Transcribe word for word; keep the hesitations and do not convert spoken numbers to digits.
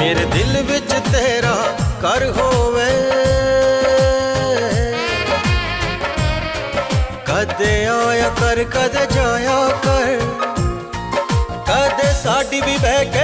मेरे दिल विच तेरा घर होवे, कदे आया कर कदे जाया कर, कदे साडी भी बह के